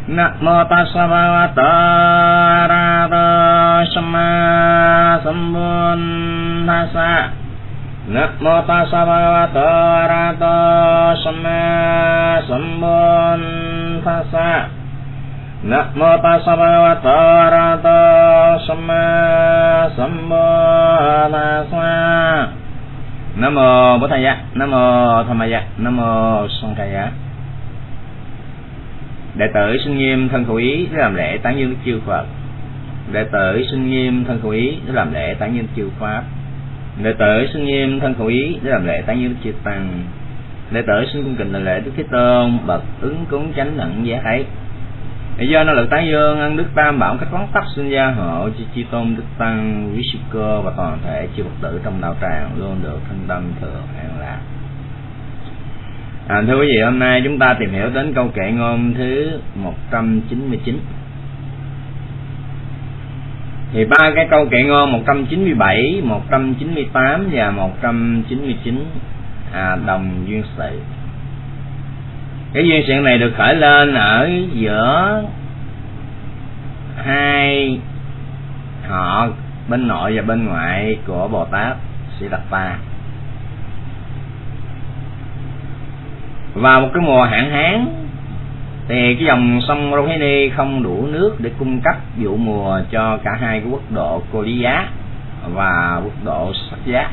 Namo tassa bhagavato arahato samma sambuddhassa. Namo tassa bhagavato arahato samma sambuddhassa. Namo tassa bhagavato arahato samma sambuddhassa. Nam mô Bổn Thầy, Nam mô Tham Maya, Nam mô Sankhaya. Đệ tử xin nghiêm thân khẩu ý để làm lễ tán dương Đức Chư Phật. Đệ tử xin nghiêm thân khẩu ý để làm lễ tán dương Chư Pháp. Đệ tử xin nghiêm thân khẩu ý để làm lễ tán dương Đức Chư Tăng. Đệ tử xin cung kính lễ Đức Thế Tôn bậc ứng cúng chánh đẳng giác ấy. Do năng lực tán dương ân đức tam bảo cách vắn tắt xin gia hộ cho Chư Tôn Đức Tăng, quý sư cơ và toàn thể chư Phật tử trong đạo tràng luôn được thanh tâm thường an lạc. Thưa quý vị, hôm nay chúng ta tìm hiểu đến câu kệ ngôn thứ 199. Thì ba cái câu kệ ngôn 197, 198 và 199 đồng duyên sự. Cái duyên sự này được khởi lên ở giữa hai họ bên nội và bên ngoại của Bồ Tát Siddhartha. Vào một cái mùa hạn hán thì cái dòng sông Rohini không đủ nước để cung cấp vụ mùa cho cả hai cái quốc độ Koliya và quốc độ Sakya.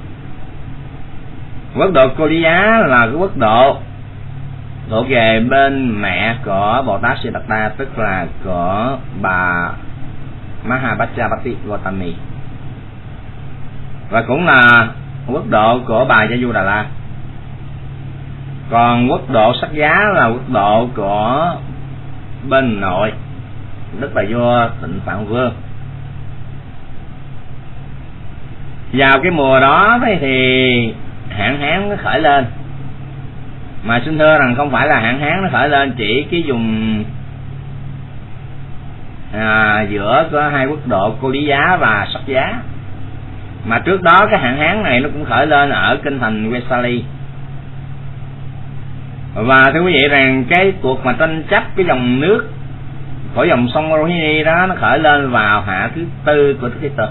Quốc độ Koliya là cái quốc độ thuộc về bên mẹ của Bồ Tát Siddhartha, tức là của bà Mahapajapati Gautami, và cũng là quốc độ của bà Yajudala. Còn quốc độ Sakya là quốc độ của bên nội, tức là vua Tịnh Phạn Vương. Vào cái mùa đó thì hạn hán nó khởi lên, mà xin thưa rằng không phải là hạn hán nó khởi lên chỉ cái vùng giữa có hai quốc độ Koliya và Sakya, mà trước đó cái hạn hán này nó cũng khởi lên ở kinh thành Vesali. Và thưa quý vị rằng cái cuộc mà tranh chấp cái dòng nước của dòng sông Rohini đó nó khởi lên vào hạ thứ tư của Đức Thế Tôn.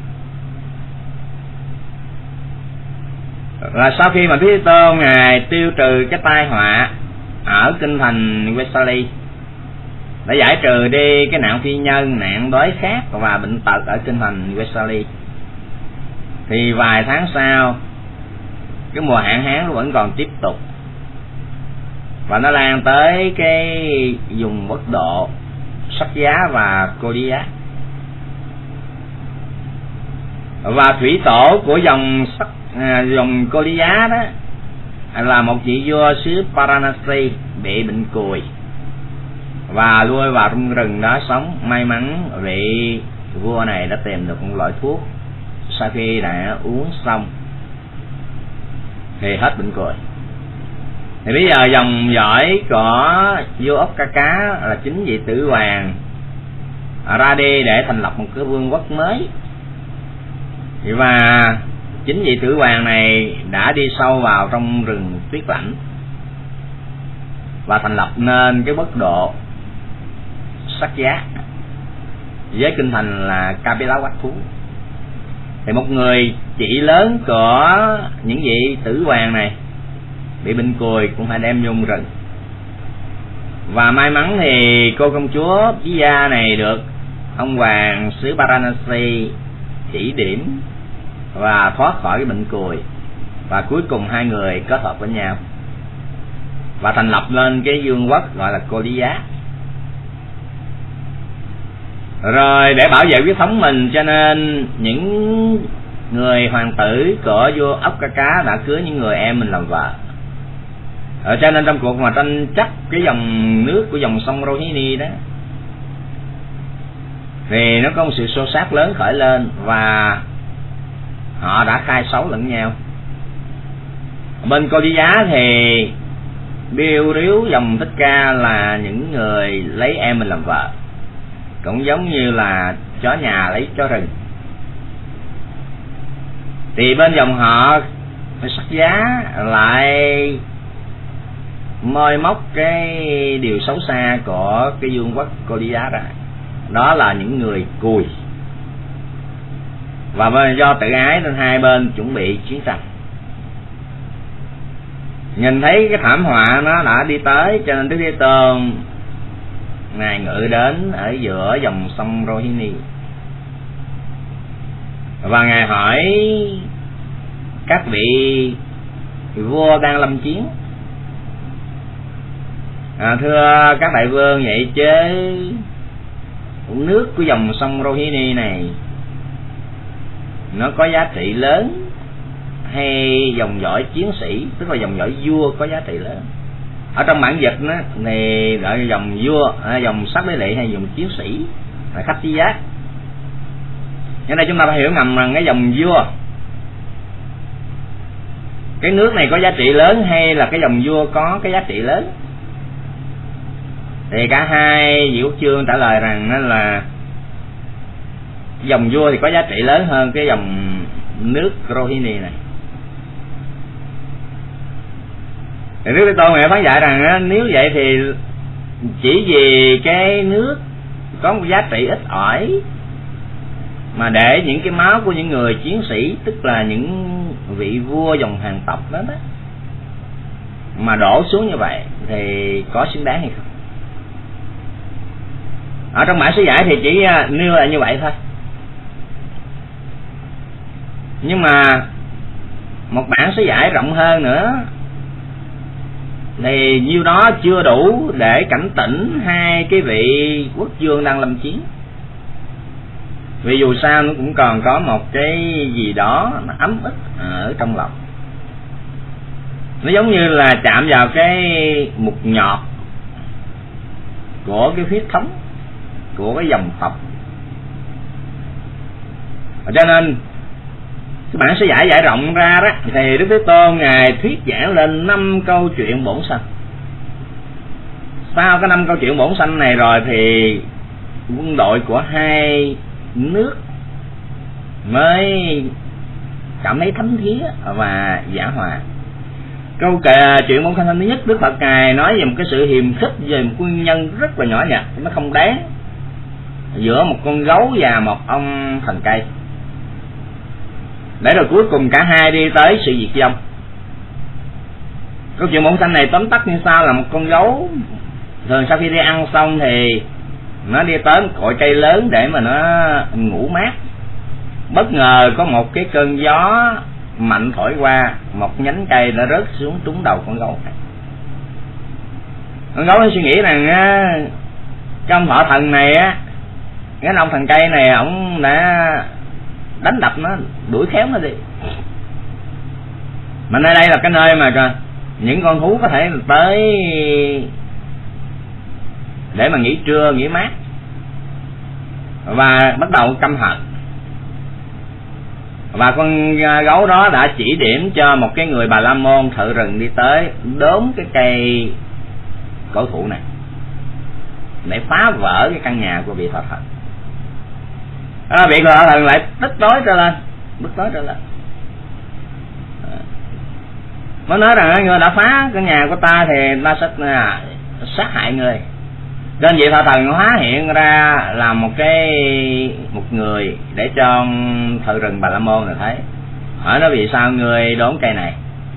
Là sau khi mà Đức Thế Tôn ngài tiêu trừ cái tai họa ở kinh thành Vesali, đã giải trừ đi cái nạn phi nhân, nạn đói khát và bệnh tật ở kinh thành Vesali, thì vài tháng sau cái mùa hạn hán nó vẫn còn tiếp tục, và nó lan tới cái vùng quốc độ Sakya và Koliya. Và thủy tổ của dòng Koliya đó là một vị vua xứ Varanasi bị bệnh cùi và lui vào trong rừng đó sống. May mắn vị vua này đã tìm được một loại thuốc, sau khi đã uống xong thì hết bệnh cùi. Thì bây giờ dòng dõi của vua Okkaka là chính vị tử hoàng ra đi để thành lập một cái vương quốc mới. Và chính vị tử hoàng này đã đi sâu vào trong rừng tuyết lạnh và thành lập nên cái quốc độ Sakya với kinh thành là Kapilavatthu. Thì một người chị lớn của những vị tử hoàng này bị bệnh cùi cũng phải đem vô rừng, và may mắn thì cô công chúa Viya này được ông hoàng xứ Varanasi chỉ điểm và thoát khỏi cái bệnh cùi, và cuối cùng hai người kết hợp với nhau và thành lập lên cái vương quốc gọi là Koliya. Rồi để bảo vệ huyết thống mình, cho nên những người hoàng tử của vua Okkaka đã cưới những người em mình làm vợ. Cho nên trong cuộc mà tranh chấp cái dòng nước của dòng sông Rohini đó thì nó có một sự xô xát lớn khởi lên, và họ đã khai xấu lẫn nhau. Bên Koliya thì điêu ríu dòng Thích Ca là những người lấy em mình làm vợ, cũng giống như là chó nhà lấy chó rừng. Thì bên dòng họ Sakya lại moi móc cái điều xấu xa của cái vương quốc Goliath đó là những người cùi, và do tự ái nên hai bên chuẩn bị chiến tranh. Nhìn thấy cái thảm họa nó đã đi tới, cho nên Đức Thế Tôn ngài ngự đến ở giữa dòng sông Rohini, và ngài hỏi các vị vua đang lâm chiến: thưa các đại vương, vậy chứ nước của dòng sông Rohini này nó có giá trị lớn hay dòng dõi chiến sĩ, tức là dòng dõi vua có giá trị lớn? Ở trong bản dịch đó, thì gọi dòng vua, dòng sắc đế lệ hay dòng chiến sĩ là khách chi giác. Ở đây chúng ta phải hiểu ngầm rằng cái dòng vua, cái nước này có giá trị lớn hay là cái dòng vua có cái giá trị lớn? Thì cả hai vị quốc vương trả lời rằng đó là dòng vua thì có giá trị lớn hơn cái dòng nước Rohini này. Thì Đức Thế Tôn ngài phán dạy rằng nếu vậy thì chỉ vì cái nước có một giá trị ít ỏi mà để những cái máu của những người chiến sĩ, tức là những vị vua dòng hàng tộc đó mà đổ xuống như vậy thì có xứng đáng hay không? Ở trong bản sứ giải thì chỉ nêu là như vậy thôi, nhưng mà một bản sứ giải rộng hơn nữa thì nhiêu đó chưa đủ để cảnh tỉnh hai cái vị quốc vương đang lâm chiến. Vì dù sao nó cũng còn có một cái gì đó nó ấm ức ở trong lòng, nó giống như là chạm vào cái mục nhọt của cái huyết thống của cái dòng tộc. Cho nên cái bản sứ giải giải rộng ra đó thì Đức Thế Tôn ngài thuyết giảng lên 5 câu chuyện bổn sanh. Sau cái 5 câu chuyện bổn sanh này rồi thì quân đội của hai nước mới cảm thấy thấm thía và giảng hòa. Câu chuyện bổn sanh thứ nhất, Đức Phật ngài nói về một cái sự hiềm khích về một nguyên nhân rất là nhỏ nhặt, nó không đáng, giữa một con gấu và một ông thần cây, để rồi cuối cùng cả hai đi tới sự diệt vong. Câu chuyện bổn sanh này tóm tắt như sau là một con gấu thường sau khi đi ăn xong thì nó đi tới một cội cây lớn để mà nó ngủ mát. Bất ngờ có một cái cơn gió mạnh thổi qua, một nhánh cây đã rớt xuống trúng đầu con gấu. Con gấu nó suy nghĩ rằng cái ông thọ thần này á, cái ông thần cây này ổng đã đánh đập nó, đuổi khéo nó đi. Mà nơi đây là cái nơi mà những con thú có thể tới để mà nghỉ trưa, nghỉ mát, và bắt đầu căm hận. Và con gấu đó đã chỉ điểm cho một cái người Bà La Môn thợ rừng đi tới đốn cái cây cổ thụ này để phá vỡ cái căn nhà của vị thọ thần. Vị thọ thần lại tức tối trở lên, mới nói rằng người đã phá căn nhà của ta thì ta sẽ sát hại người. Nên vị thọ thần hóa hiện ra là một người để cho thợ rừng Bà La Môn này thấy, hỏi nó vì sao người đốn cây này.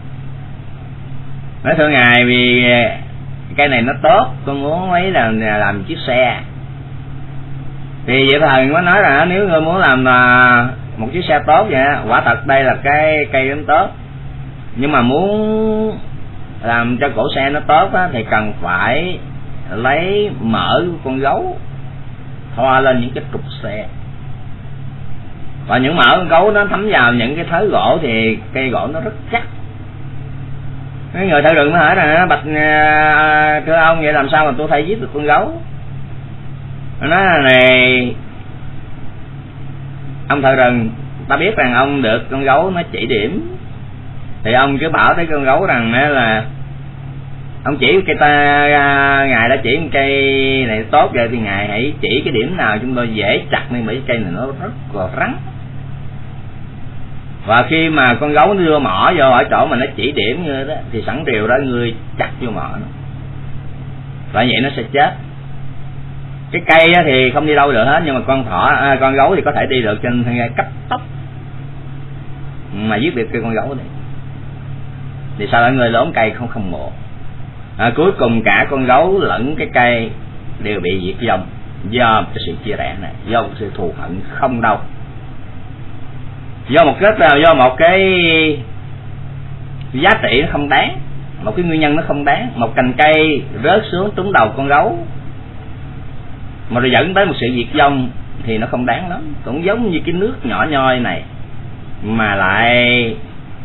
Nói thưa ngài, vì cây này nó tốt, con muốn lấy làm chiếc xe. Thì vị thọ thần mới nói rằng nếu người muốn làm một chiếc xe tốt vậy, quả thật đây là cái cây nó tốt, nhưng mà muốn làm cho cổ xe nó tốt á, thì cần phải lấy mỡ của con gấu thoa lên những cái trục xe, và những mỡ con gấu nó thấm vào những cái thớ gỗ thì cây gỗ nó rất chắc. Cái người thợ rừng mới hỏi rằng bạch thưa ông, vậy làm sao mà tôi thay giết được con gấu? Nó nói là này ông thợ rừng, ta biết rằng ông được con gấu nó chỉ điểm, thì ông cứ bảo tới con gấu rằng là ông chỉ cây ngài đã chỉ cây này tốt rồi thì ngài hãy chỉ cái điểm nào chúng tôi dễ chặt, nên bởi cây này nó rất là rắn. Và khi mà con gấu nó đưa mỏ vô ở chỗ mà nó chỉ điểm như đó thì sẵn điều đó ngươi chặt vô mỏ nó, và vậy nó sẽ chết. Cái cây thì không đi đâu được hết, nhưng mà con gấu thì có thể đi được, cho nên cấp tốc mà giết được cái con gấu này. Thì sao người lớn cây không mộ. Cuối cùng cả con gấu lẫn cái cây đều bị diệt vong do cái sự chia rẽ này, do một sự thù hận không đâu, do một cái giá trị nó không đáng, một cái nguyên nhân nó không đáng. Một cành cây rớt xuống trúng đầu con gấu mà rồi dẫn tới một sự diệt vong thì nó không đáng lắm. Cũng giống như cái nước nhỏ nhoi này mà lại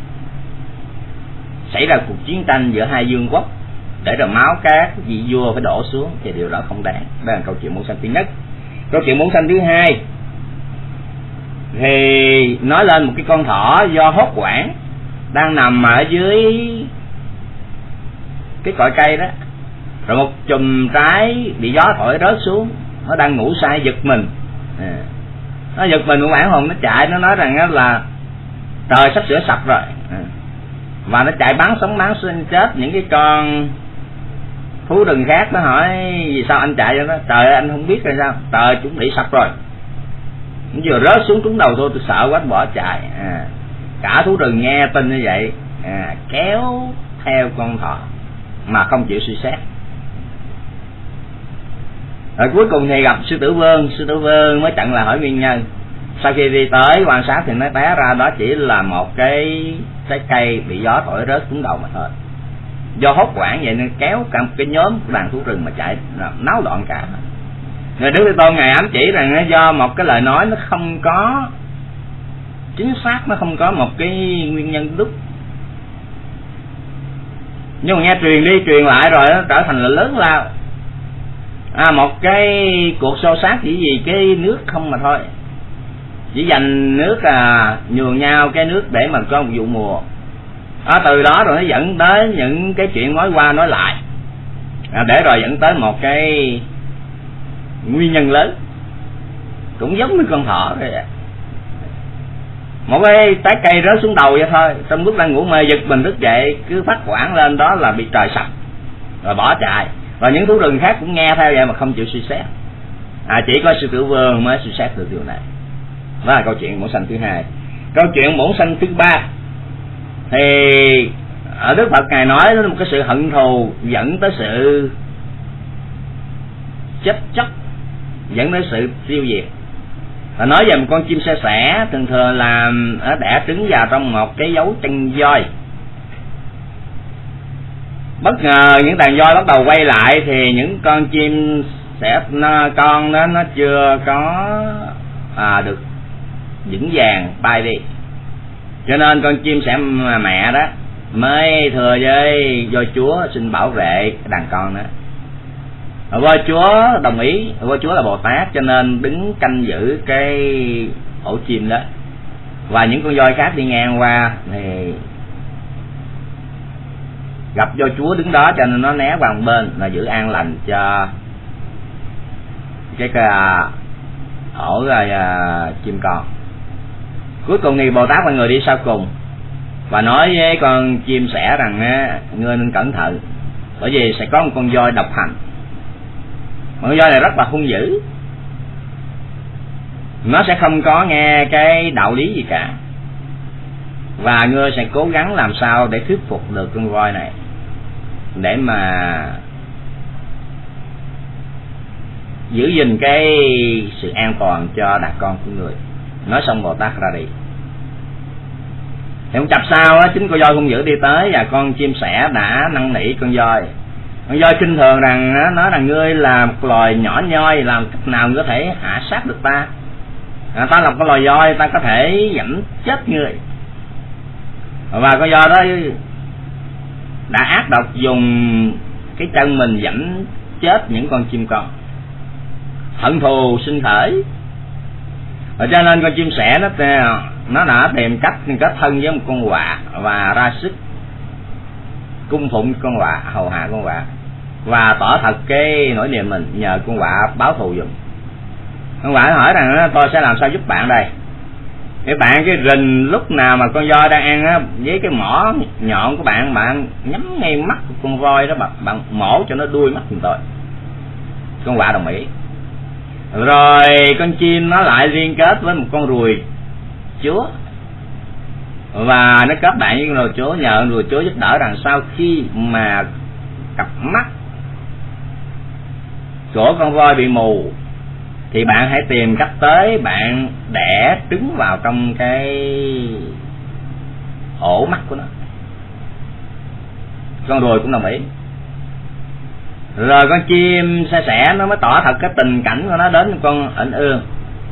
xảy ra cuộc chiến tranh giữa hai vương quốc để rồi máu các vị vua phải đổ xuống thì điều đó không đáng. Đây là câu chuyện mẫu xanh thứ nhất. Câu chuyện mẫu xanh thứ hai thì nói lên một cái con thỏ do hốt hoảng đang nằm ở dưới cái cội cây đó, rồi một chùm trái bị gió thổi rớt xuống, nó đang ngủ say giật mình. Nó giật mình, con bản hồn nó chạy, nó nói rằng là trời sắp sửa sập rồi, và nó chạy bắn sống bắn sinh chết. Những cái con thú rừng khác nó hỏi vì sao anh chạy cho nó, trời ơi anh không biết rồi sao, trời chuẩn bị sập rồi, nó vừa rớt xuống trúng đầu tôi sợ quá anh bỏ chạy. Cả thú rừng nghe tin như vậy kéo theo con thỏ mà không chịu suy xét. Rồi cuối cùng thì gặp sư tử vương mới chặn là hỏi nguyên nhân. Sau khi đi tới quan sát thì nó té ra đó chỉ là một cái trái cây bị gió thổi rớt xuống đầu mà thôi. Do hốt hoảng vậy nên kéo cả một cái nhóm đàn thú rừng mà chạy náo loạn cả. Rồi Đức Thế Tôn ngài ám chỉ rằng do một cái lời nói nó không có chính xác, nó không có một cái nguyên nhân đúng, nhưng mà nghe truyền đi truyền lại rồi nó trở thành là lớn lao. Một cái cuộc xô xát chỉ vì cái nước không mà thôi, chỉ dành nước nhường nhau cái nước để mà có một vụ mùa. Từ đó rồi nó dẫn tới những cái chuyện nói qua nói lại, để rồi dẫn tới một cái nguyên nhân lớn, cũng giống như con thỏ vậy. Một cái trái cây rớt xuống đầu vậy thôi, trong lúc đang ngủ mê giật mình thức dậy, cứ phát hoảng lên đó là bị trời sập rồi bỏ chạy. Và những thú rừng khác cũng nghe theo vậy mà không chịu suy xét. Chỉ có sư tử vương mới suy xét được điều này. Đó là câu chuyện bổn sanh thứ hai. Câu chuyện bổn sanh thứ ba thì ở Đức Phật ngài nói đó là một cái sự hận thù dẫn tới sự chết chóc, dẫn tới sự tiêu diệt. Và nói về một con chim sẻ sẻ thường thường là đẻ trứng vào trong một cái dấu chân voi. Bất ngờ những đàn voi bắt đầu quay lại thì những con chim con đó nó chưa có được vững vàng bay đi, cho nên con chim sẻ mẹ đó mới thừa với voi chúa xin bảo vệ đàn con đó. Voi chúa đồng ý, voi chúa là Bồ Tát cho nên đứng canh giữ cái ổ chim đó, và những con voi khác đi ngang qua thì gặp voi chúa đứng đó cho nên nó né qua một bên là giữ an lành cho cái ổ chim con. Cuối cùng thì Bồ Tát và người đi sau cùng và nói với con chim sẻ rằng ngươi nên cẩn thận, bởi vì sẽ có một con voi độc hành. Con voi này rất là hung dữ, nó sẽ không có nghe cái đạo lý gì cả, và ngươi sẽ cố gắng làm sao để thuyết phục được con voi này để mà giữ gìn cái sự an toàn cho đàn con của người. Nói xong Bồ Tát ra đi. Thì một chập sau chính con voi hung dữ đi tới và con chim sẻ đã năn nỉ con voi. Con voi khinh thường rằng nói rằng ngươi là một loài nhỏ nhoi, làm cách nào ngươi có thể hạ sát được ta? Ta là một loài voi, ta có thể dẫm chết ngươi. Và con voi đó đã ác độc dùng cái chân mình dẫm chết những con chim con. Hận thù sinh khởi, và cho nên con chim sẻ nó đã tìm cách kết thân với một con quạ và ra sức cung phụng con quạ, hầu hạ con quạ và tỏ thật cái nỗi niềm mình nhờ con quạ báo thù giùm. Con quạ hỏi rằng tôi sẽ làm sao giúp bạn đây. Các bạn cái rình lúc nào mà con voi đang ăn á, với cái mỏ nhọn của bạn, bạn nhắm ngay mắt của con voi đó, bạn mổ cho nó đuôi mắt rồi. Con quạ đồng ý. Rồi con chim nó lại liên kết với một con ruồi chúa, và nó kết bạn với con ruồi chúa, nhờ con ruồi chúa giúp đỡ rằng sau khi mà cặp mắt của con voi bị mù thì bạn hãy tìm cách tới bạn đẻ trứng vào trong cái ổ mắt của nó. Con ruồi cũng đồng ý. Rồi con chim sẻ nó mới tỏ thật cái tình cảnh của nó đến con ảnh ương,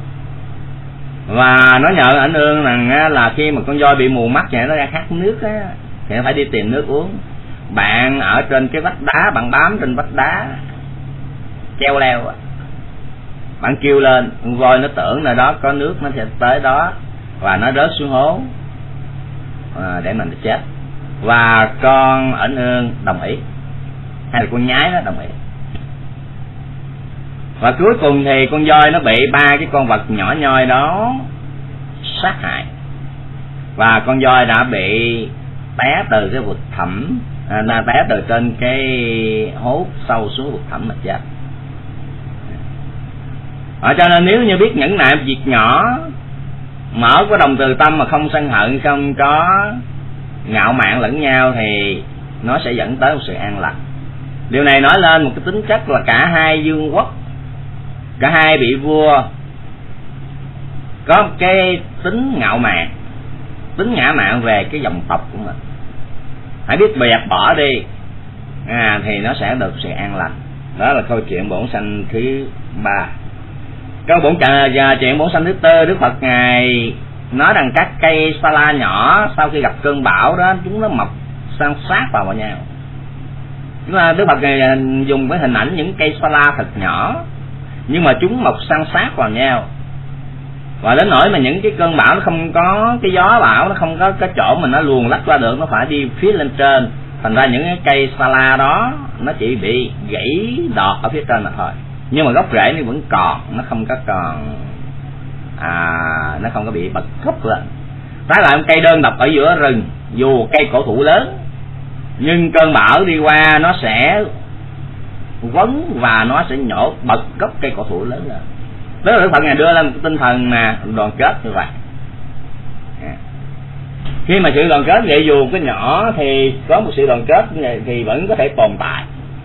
và nó nhờ ảnh ương rằng là khi mà con voi bị mù mắt vậy, nó ra khát nước á, thì nó phải đi tìm nước uống. Bạn ở trên cái vách đá, bạn bám trên vách đá treo leo, bạn kêu lên, con voi nó tưởng là đó có nước, nó sẽ tới đó và nó rớt xuống hố để mình chết. Và con ảnh ương đồng ý, hay là con nhái nó đồng ý. Và cuối cùng thì con voi nó bị ba cái con vật nhỏ nhoi đó sát hại, và con voi đã bị té từ cái vực thẳm, té từ trên cái hố sâu xuống vực thẳm mà chết. Cho nên nếu như biết nhẫn nại việc nhỏ, mở có đồng từ tâm mà không sân hận, không có ngạo mạn lẫn nhau, thì nó sẽ dẫn tới một sự an lành. Điều này nói lên một cái tính chất là cả hai vương quốc, cả hai vị vua có một cái tính ngạo mạn, tính ngã mạn về cái dòng tộc của mình. Hãy biết bẹt bỏ đi thì nó sẽ được sự an lành. Đó là câu chuyện bổn sanh thứ 3. Câu chuyện bổn sanh thứ 4, Đức Phật Ngài nói rằng các cây sa la nhỏ sau khi gặp cơn bão đó, chúng nó mọc san sát vào nhau. Đức Phật Ngài dùng cái hình ảnh những cây sa la thật nhỏ, nhưng mà chúng mọc san sát vào nhau, và đến nỗi mà những cái cơn bão nó không có cái gió bão, nó không có cái chỗ mà nó luồn lách qua được, nó phải đi phía lên trên. Thành ra những cái cây sa la đó nó chỉ bị gãy đọt ở phía trên mà thôi, nhưng mà gốc rễ nó vẫn còn, nó không có nó không có bị bật gốc lên. Trái lại cây đơn độc ở giữa rừng, dù cây cổ thụ lớn, nhưng cơn bão đi qua nó sẽ quấn và nó sẽ nhổ bật gốc cây cổ thụ lớn lên. Đó là Đức Phật Ngài đưa lên một tinh thần đoàn kết như vậy. Khi mà sự đoàn kết vậy, dù cái nhỏ thì có một sự đoàn kết thì vẫn có thể tồn tại.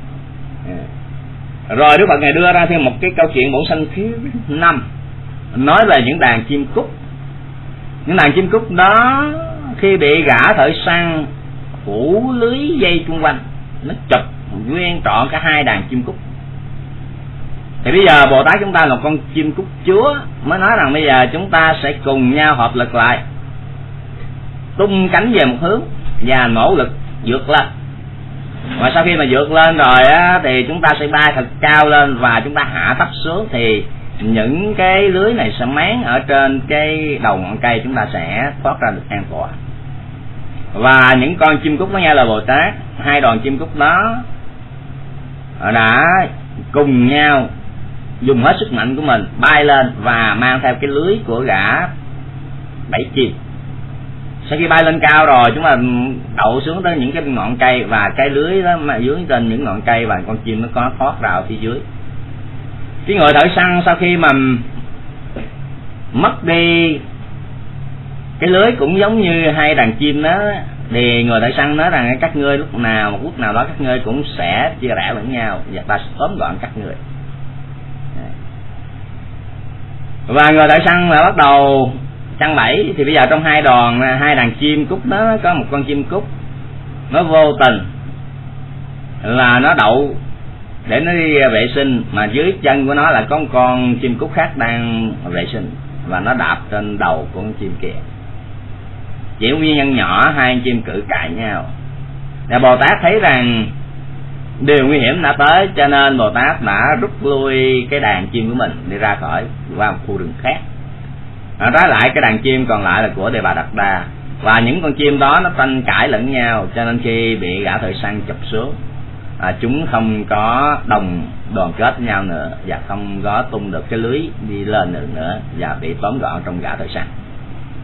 Rồi Đức Phật Ngài đưa ra thêm một cái câu chuyện bổn sanh thứ 5, nói về những đàn chim cút. Những đàn chim cút đó khi bị gã thợ săn phủ lưới dây chung quanh, nó chụp nguyên trọn cả hai đàn chim cút. Thì bây giờ Bồ Tát chúng ta là con chim cút chúa, mới nói rằng bây giờ chúng ta sẽ cùng nhau hợp lực lại, tung cánh về một hướng và nỗ lực vượt lên. Và sau khi mà vượt lên rồi thì chúng ta sẽ bay thật cao lên, và chúng ta hạ thấp xuống, thì những cái lưới này sẽ máng ở trên cái đầu ngọn cây, chúng ta sẽ thoát ra được an toàn. Và những con chim cút nó nghe lời Bồ Tát, hai đoàn chim cút đó đã cùng nhau dùng hết sức mạnh của mình bay lên và mang theo cái lưới của gã bẫy chim. Sau khi bay lên cao rồi, chúng ta đậu xuống tới những cái ngọn cây, và cái lưới đó mà dưới trên những ngọn cây, và con chim nó có thoát ra ở phía dưới. Cái người thợ săn sau khi mà mất đi cái lưới cũng giống như hai đàn chim đó, thì người thợ săn nói rằng các ngươi lúc nào một lúc nào đó các ngươi cũng sẽ chia rẽ lẫn nhau, và ta sẽ tóm gọn các ngươi. Và người thợ săn là bắt đầu săn bẫy. Thì bây giờ trong hai đàn chim cút đó có một con chim cút nó vô tình là nó đậu để nó đi vệ sinh, mà dưới chân của nó là có một con chim cút khác đang vệ sinh, và nó đạp trên đầu của con chim kia. Chỉ nguyên nhân nhỏ, hai chim cự cãi nhau. Và Bồ Tát thấy rằng điều nguy hiểm đã tới, cho nên Bồ Tát đã rút lui cái đàn chim của mình đi ra khỏi qua một khu rừng khác. Trái lại cái đàn chim còn lại là của Đề Bà Đạt Đa, và những con chim đó nó tranh cãi lẫn nhau, cho nên khi bị gã thợ săn chụp xuống, chúng không có đoàn kết với nhau nữa, và không có tung được cái lưới đi lên nữa, và bị tóm gọn trong gã thợ săn.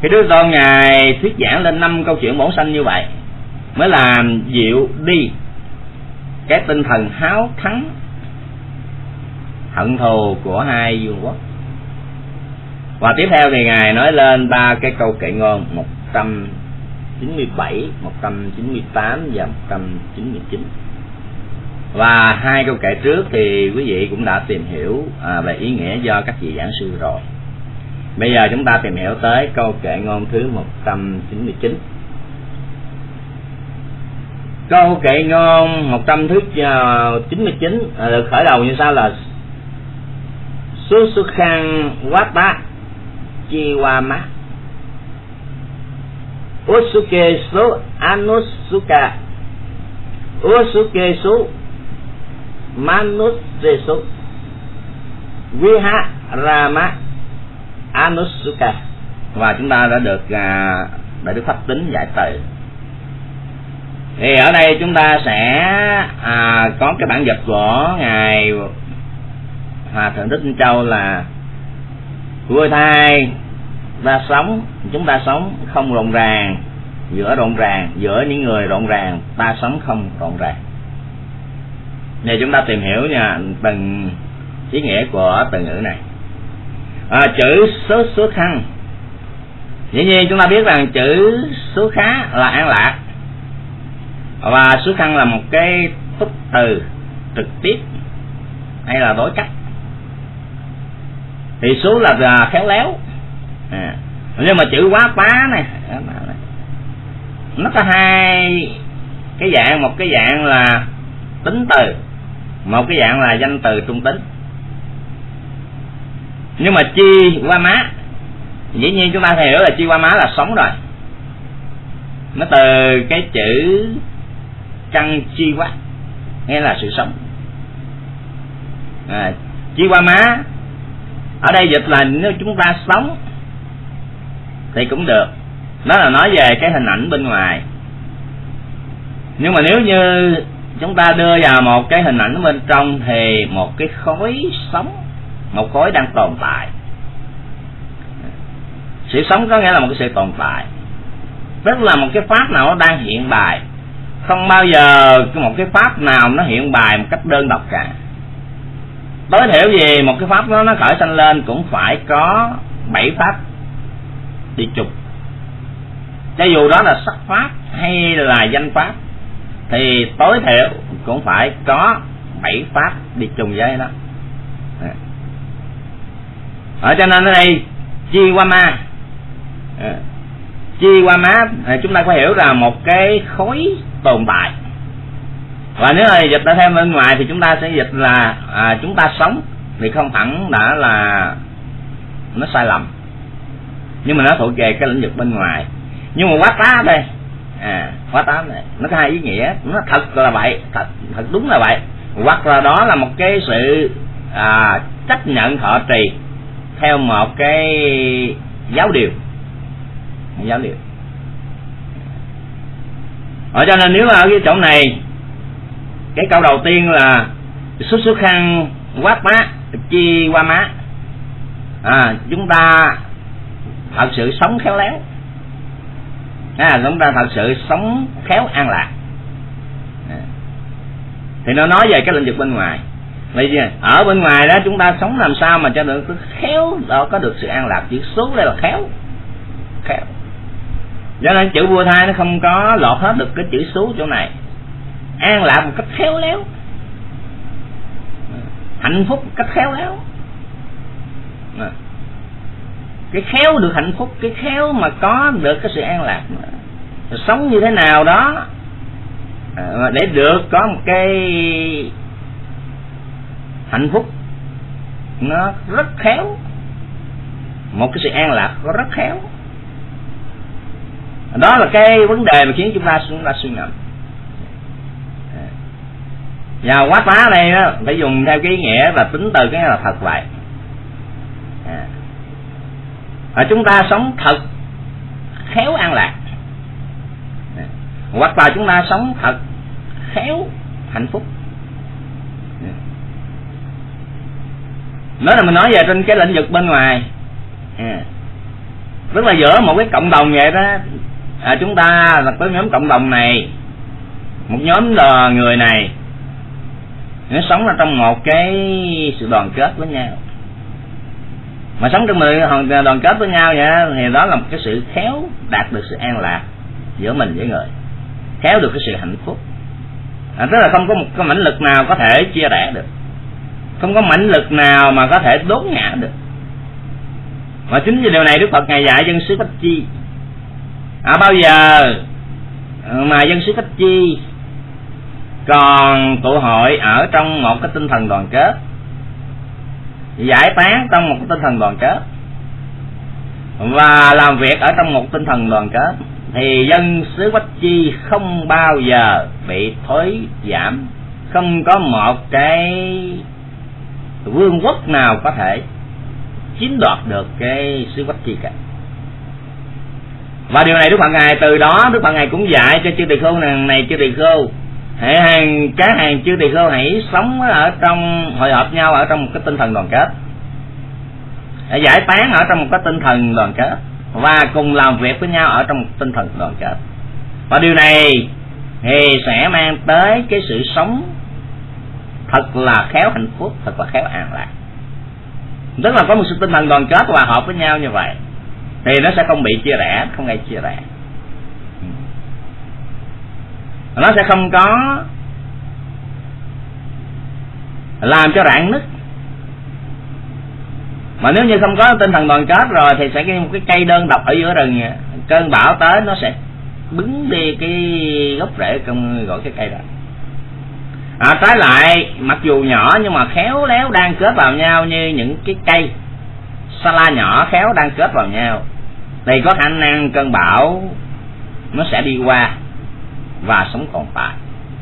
Khi Đức Tôn Ngài thuyết giảng lên 5 câu chuyện bổn sanh như vậy mới làm dịu đi cái tinh thần háo thắng hận thù của hai vương quốc. Và tiếp theo thì Ngài nói lên 3 cái câu kệ ngôn 197, 198 và 199. Và 2 câu kệ trước thì quý vị cũng đã tìm hiểu về ý nghĩa do các vị giảng sư rồi. Bây giờ chúng ta tìm hiểu tới câu kệ ngôn thứ 199. Câu kệ ngôn 199 được khởi đầu như sau là Susukhan Wata Chiwama Usuke Su Anusuka Usuke Su Manusesu Viha Rama Anusuka. Và chúng ta đã được Đại Đức Pháp Tính giải từ. Thì ở đây chúng ta sẽ có cái bản dịch của Ngài Hòa Thượng Thích Minh Châu là: Vua thai chúng ta sống không rộn ràng, giữa những người rộn ràng ta sống không rộn ràng. Này chúng ta tìm hiểu nha từng ý nghĩa của từ ngữ này. Chữ số khăn, dĩ nhiên chúng ta biết rằng chữ số khá là an lạc, và số khăn là một cái thúc từ trực tiếp hay là đối cách. Thì số là khéo léo, nhưng mà chữ quá phá này nó có hai cái dạng, một cái dạng là tính từ, một cái dạng là danh từ trung tính. Nhưng mà chi qua má, dĩ nhiên chúng ta hiểu là chi qua má là sống rồi, nó từ cái chữ căn chi quá, nghĩa là sự sống. Chi qua má ở đây dịch là nếu chúng ta sống thì cũng được, đó là nói về cái hình ảnh bên ngoài. Nhưng mà nếu như chúng ta đưa vào một cái hình ảnh bên trong thì một cái khối sống, một khối đang tồn tại. Sự sống có nghĩa là một cái sự tồn tại, tức là một cái pháp nào nó đang hiện bài, không bao giờ một cái pháp nào nó hiện bài một cách đơn độc cả. Tối thiểu gì một cái pháp nó khởi sanh lên cũng phải có 7 pháp đi chung. Cho dù đó là sắc pháp hay là danh pháp thì tối thiểu cũng phải có 7 pháp đi chung với nó. Cho nên ở đây chi qua ma, chi qua má chúng ta có hiểu là một cái khối tồn tại. Và nếu là dịch ra thêm bên ngoài thì chúng ta sẽ dịch là chúng ta sống, thì không hẳn đã là nó sai lầm, nhưng mà nó thuộc về cái lĩnh vực bên ngoài. Nhưng mà quá tá đây, quá tá này nó có hai ý nghĩa, nó thật là vậy, thật đúng là vậy, hoặc là đó là một cái sự chấp nhận thọ trì theo một cái giáo điều. Cho nên nếu mà ở cái chỗ này, cái câu đầu tiên là xuất khăn quát má chi qua má, chúng ta thật sự sống khéo léo, chúng ta thật sự sống khéo an lạc, thì nó nói về cái lĩnh vực bên ngoài. Bây giờ ở bên ngoài đó chúng ta sống làm sao mà cho được khéo, đó có được sự an lạc. Chữ số đây là khéo. Cho nên chữ vua thai nó không có lọt hết được cái chữ số chỗ này. An lạc một cách khéo léo, hạnh phúc một cách khéo léo. Cái khéo được hạnh phúc, cái khéo mà có được cái sự an lạc, sống như thế nào đó để được có một cái hạnh phúc nó rất khéo, một cái sự an lạc rất khéo. Đó là cái vấn đề mà khiến chúng ta suy ngẫm. Và quá phá đây đó phải dùng theo cái ý nghĩa và tính từ cái là thật vậy. Chúng ta sống thật khéo an lạc, hoặc là chúng ta sống thật khéo hạnh phúc. Đó là mình nói về trên cái lĩnh vực bên ngoài. Tức là giữa một cái cộng đồng vậy đó, chúng ta là có nhóm cộng đồng này, một nhóm người này nó sống ở trong một cái sự đoàn kết với nhau, mà sống trong đoàn kết với nhau vậy thì đó là một cái sự khéo đạt được sự an lạc giữa mình với người, khéo được cái sự hạnh phúc. Tức là không có một cái mãnh lực nào có thể chia rẽ được, không có mãnh lực nào mà có thể đốn ngã được. Và chính vì điều này Đức Phật Ngài dạy dân xứ Cách Chi. Bao giờ mà dân xứ Cách Chi còn tụ hội ở trong một cái tinh thần đoàn kết, giải tán trong một cái tinh thần đoàn kết, và làm việc ở trong một tinh thần đoàn kết, thì dân xứ Quách Chi không bao giờ bị thối giảm, không có một cái vương quốc nào có thể chiếm đoạt được cái xứ Quách Chi cả. Và điều này Đức Phật Ngài từ đó Đức Phật Ngài cũng dạy cho chư tỳ khưu này, chư tỳ khưu, các hàng chư tỳ khưu hãy sống ở trong, hội họp nhau ở trong một cái tinh thần đoàn kết, giải tán ở trong một cái tinh thần đoàn kết, và cùng làm việc với nhau ở trong một tinh thần đoàn kết. Và điều này thì sẽ mang tới cái sự sống thật là khéo hạnh phúc, thật là khéo an lạc. Tức là có một sự tinh thần đoàn kết hòa hợp với nhau như vậy thì nó sẽ không bị chia rẽ, không gây chia rẽ, nó sẽ không có làm cho rạn nứt. Mà nếu như không có tinh thần đoàn kết rồi thì sẽ một cái cây đơn độc ở giữa rừng, cơn bão tới nó sẽ bứng đi cái gốc rễ trong gọi cái cây đó. Trái lại, mặc dù nhỏ nhưng mà khéo léo đang kết vào nhau như những cái cây sa la nhỏ khéo đang kết vào nhau, thì có khả năng cơn bão nó sẽ đi qua và sống tồn tại.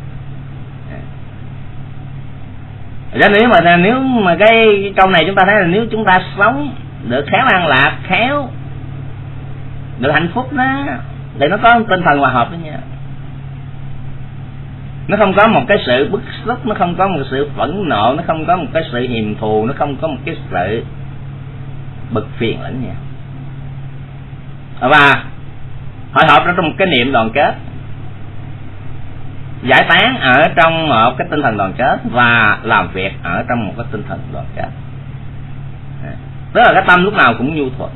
Nếu mà cái câu này chúng ta thấy là nếu chúng ta sống được khéo an lạc, khéo được hạnh phúc đó, thì nó có tinh thần hòa hợp với nhau, nó không có một cái sự bức xúc, nó không có một sự phẫn nộ, nó không có một cái sự hiềm thù, nó không có một cái sự bực phiền lẫn nhau, và hội họp trong một cái niệm đoàn kết, giải tán ở trong một cái tinh thần đoàn kết, và làm việc ở trong một cái tinh thần đoàn kết. Tức là cái tâm lúc nào cũng nhu thuận.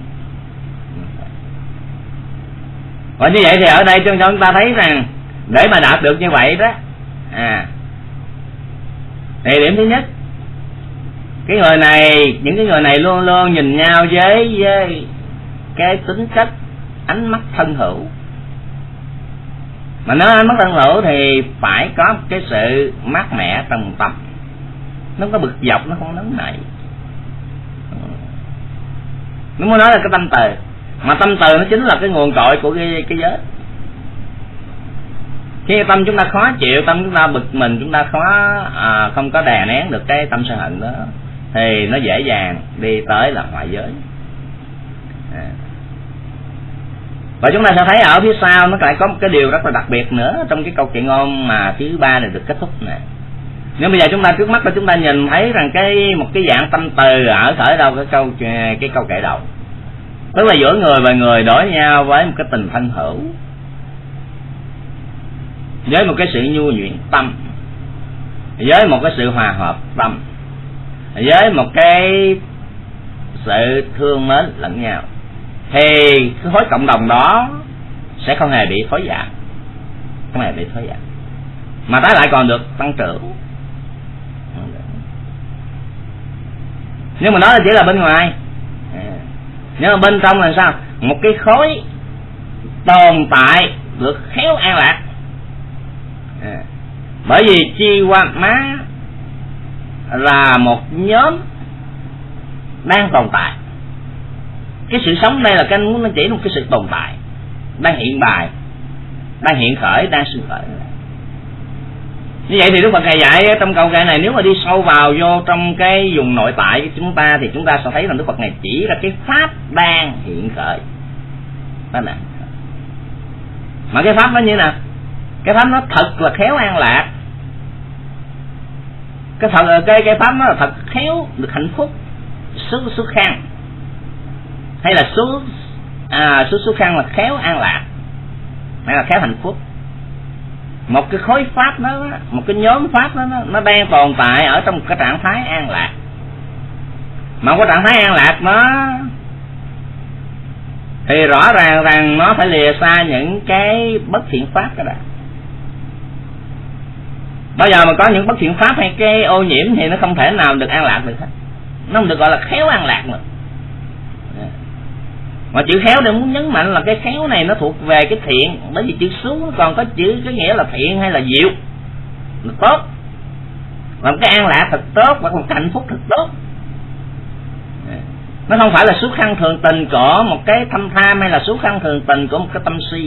Và như vậy thì ở đây cho chúng ta thấy rằng để mà đạt được như vậy đó, thì điểm thứ nhất, cái người này, những cái người này luôn luôn nhìn nhau với cái tính cách ánh mắt thân hữu. Mà nói ánh mắt thân hữu thì phải có một cái sự mát mẻ trong tâm, nó không có bực dọc, nó không nóng nảy. Nó muốn nói là cái tâm từ, mà tâm từ nó chính là cái nguồn cội của cái giới. Khi tâm chúng ta khó chịu, tâm chúng ta bực mình, chúng ta không có đè nén được cái tâm sân hận đó, thì nó dễ dàng đi tới là ngoại giới. Và chúng ta sẽ thấy ở phía sau nó lại có một cái điều rất là đặc biệt nữa trong cái câu kệ ngôn mà thứ 3 này được kết thúc này. Nếu bây giờ chúng ta trước mắt là chúng ta nhìn thấy rằng một cái dạng tâm từ ở khởi đầu cái câu kệ đầu, tức là giữa người và người đối nhau với một cái tình thân hữu, với một cái sự nhu nhuyễn tâm, với một cái sự hòa hợp tâm, với một cái sự thương mến lẫn nhau, thì cái khối cộng đồng đó sẽ không hề bị thối giảm, không hề bị thối giảm, mà trái lại còn được tăng trưởng. Nhưng mà đó là chỉ là bên ngoài. Nhưng mà bên trong là sao? Một cái khối tồn tại được khéo an lạc. Bởi vì chi qua má là một nhóm đang tồn tại. Cái sự sống đây là cái muốn chỉ một cái sự tồn tại, đang hiện bài, đang hiện khởi, đang sinh khởi. Như vậy thì Đức Phật Ngài dạy trong câu kệ này, nếu mà đi sâu vào vô trong cái vùng nội tại của chúng ta thì chúng ta sẽ thấy rằng Đức Phật Ngài chỉ ra cái pháp đang hiện khởi. Đó nè. Mà cái pháp nó như nào? Cái pháp nó thật là khéo an lạc. Cái pháp nó là thật khéo được hạnh phúc, xuất khang, hay là xuất khăn là khéo an lạc hay là khéo hạnh phúc. Một cái khối pháp đó, một cái nhóm pháp đó, nó đang tồn tại ở trong cái trạng thái an lạc. Mà cái trạng thái an lạc nó thì rõ ràng rằng nó phải lìa xa những cái bất thiện pháp đó. Bao giờ mà có những bất thiện pháp hay cái ô nhiễm thì nó không thể nào được an lạc được hết. Nó không được gọi là khéo an lạc nữa. Mà chữ khéo để muốn nhấn mạnh là cái khéo này nó thuộc về cái thiện, bởi vì chữ xú còn có chữ cái nghĩa là thiện hay là diệu, là tốt, làm cái an lạc thật tốt hoặc là cái hạnh phúc thật tốt. Nó không phải là xuất khăn thường tình của một cái thâm tham hay là xuất khăn thường tình của một cái tâm si.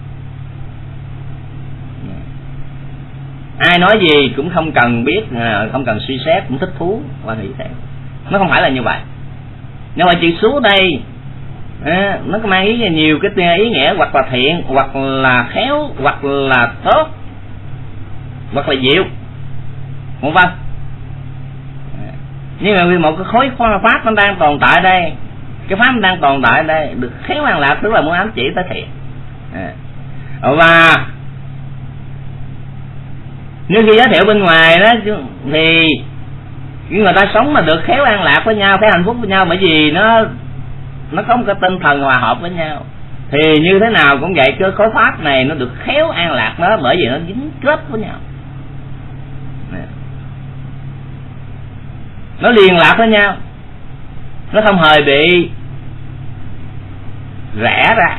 Ai nói gì cũng không cần biết, không cần suy xét, cũng thích thú và nghĩ thế. Nó không phải là như vậy. Nhưng mà chữ xú đây nó có mang ý nhiều cái ý nghĩa, hoặc là thiện, hoặc là khéo, hoặc là tốt, hoặc là diệu, không vâng. Nhưng mà vì một cái khối pháp nó đang tồn tại đây, cái pháp nó đang tồn tại đây được khéo an lạc, tức là muốn ám chỉ tới thiện. Và nếu khi giới thiệu bên ngoài đó thì người ta sống mà được khéo an lạc với nhau, khéo hạnh phúc với nhau, bởi vì nó có một cái tinh thần hòa hợp với nhau. Thì như thế nào cũng vậy, cái khối pháp này nó được khéo an lạc đó, bởi vì nó dính kết với nhau, nó liên lạc với nhau, nó không hề bị rẽ ra.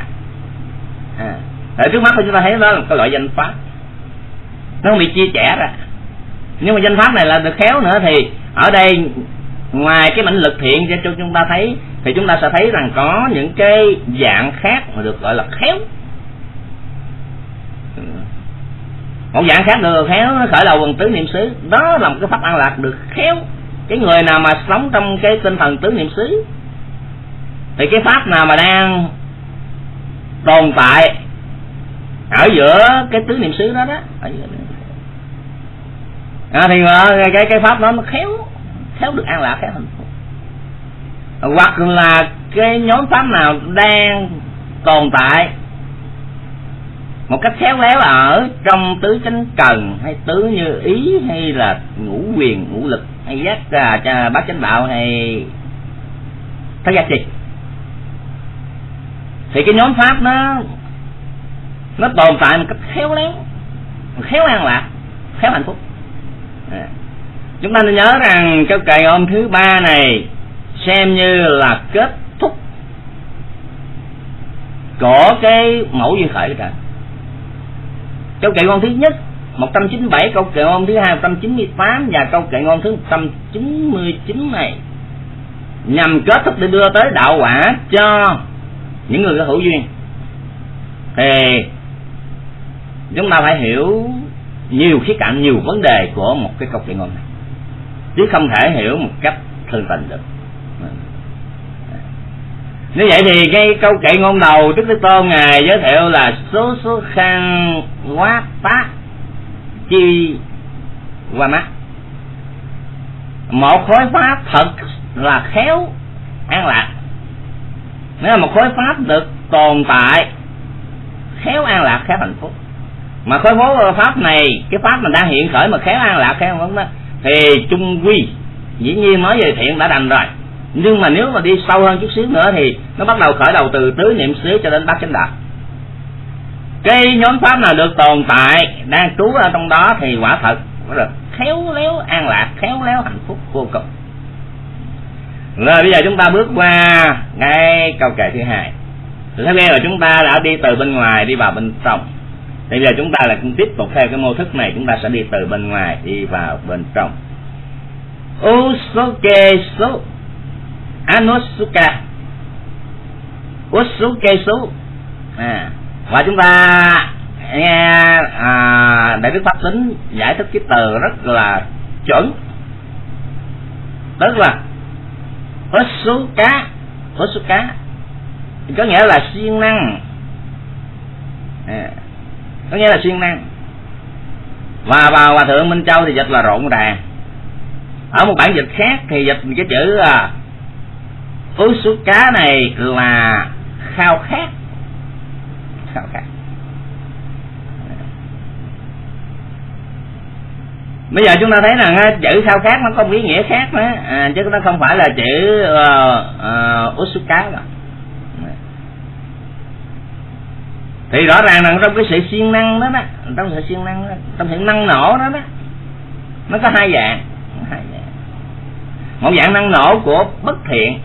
Ở trước mắt của chúng ta thấy đó là một cái loại danh pháp, nó không bị chia sẻ ra. Nhưng mà danh pháp này là được khéo nữa, thì ở đây ngoài cái mãnh lực thiện cho chúng ta thấy, thì chúng ta sẽ thấy rằng có những cái dạng khác mà được gọi là khéo. Một dạng khác được khéo, nó khởi đầu bằng tứ niệm xứ, đó là một cái pháp an lạc được khéo. Cái người nào mà sống trong cái tinh thần tứ niệm xứ thì cái pháp nào mà đang tồn tại ở giữa cái tứ niệm xứ đó ở giữa thì cái pháp đó nó khéo được an lạc, khéo hạnh phúc. Hoặc là cái nhóm pháp nào đang tồn tại một cách khéo léo ở trong tứ chánh cần hay tứ như ý hay là ngũ quyền ngũ lực hay giác bát chánh đạo hay thất giác trì, thì cái nhóm pháp nó tồn tại một cách khéo léo, khéo an lạc, khéo hạnh phúc. Chúng ta nên nhớ rằng câu kệ ngôn thứ 3 này xem như là kết thúc của cái mẫu duyên khởi cả. Câu kệ ngôn thứ nhất 197, câu kệ ngôn thứ 2 198 và câu kệ ngôn thứ 199 này nhằm kết thúc để đưa tới đạo quả cho những người có hữu duyên. Thì chúng ta phải hiểu nhiều khía cạnh, nhiều vấn đề của một cái câu kệ ngôn này, chứ không thể hiểu một cách thường tình được. Như vậy thì cái câu kệ ngôn đầu Đức Thế Tôn ngài giới thiệu là số khăn quá tá chi qua mắt, một khối pháp thật là khéo an lạc. Nếu là một khối pháp được tồn tại khéo an lạc, khéo hạnh phúc, mà khối pháp này, cái pháp mình đang hiện khởi mà khéo an lạc, khéo hạnh phúc đó, thì chung quy dĩ nhiên nói về thiện đã đành rồi. Nhưng mà nếu mà đi sâu hơn chút xíu nữa thì nó bắt đầu khởi đầu từ tứ niệm xứ cho đến bát chánh đạo. Cái nhóm pháp nào được tồn tại đang trú ở trong đó thì quả thật rất khéo léo an lạc, khéo léo hạnh phúc vô cùng. Rồi bây giờ chúng ta bước qua cái câu kệ thứ 2. Thứ hai là chúng ta đã đi từ bên ngoài đi vào bên trong. Thì bây giờ chúng ta lại tiếp tục theo cái mô thức này, chúng ta sẽ đi từ bên ngoài đi vào bên trong. Usukesu Anusuka Usukesu. Và chúng ta nghe Đại Đức Pháp Tính giải thích cái từ rất là chuẩn, tức là Usuka có nghĩa là siêng năng, có nghĩa là siêng năng. Và vào Hòa Thượng Minh Châu thì dịch là rộn ràng. Ở một bản dịch khác thì dịch cái chữ Usuka này là khao khát. Bây giờ chúng ta thấy rằng chữ khao khát nó có một ý nghĩa khác nữa, chứ nó không phải là chữ Utsuka rồi. Thì rõ ràng rằng trong cái sự siêng năng đó, trong sự năng nổ đó, nó có hai dạng. Một dạng năng nổ của bất thiện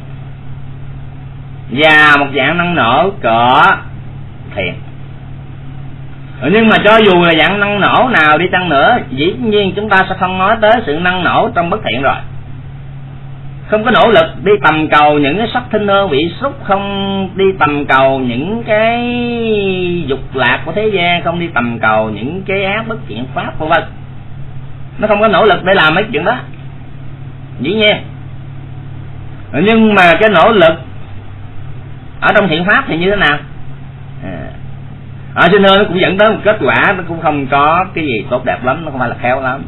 và một dạng năng nổ của thiện. Nhưng mà cho dù là dạng năng nổ nào đi chăng nữa, dĩ nhiên chúng ta sẽ không nói tới sự năng nổ trong bất thiện rồi. Không có nỗ lực đi tầm cầu những cái sắc thinh hương vị xúc, không đi tầm cầu những cái dục lạc của thế gian, không đi tầm cầu những cái ác bất thiện pháp vân vân. Nó không có nỗ lực để làm mấy chuyện đó, dĩ nhiên. Nhưng mà cái nỗ lực ở trong thiện pháp thì như thế nào? Ở trên nơi nó cũng dẫn tới một kết quả, nó cũng không có cái gì tốt đẹp lắm, nó không phải là khéo lắm.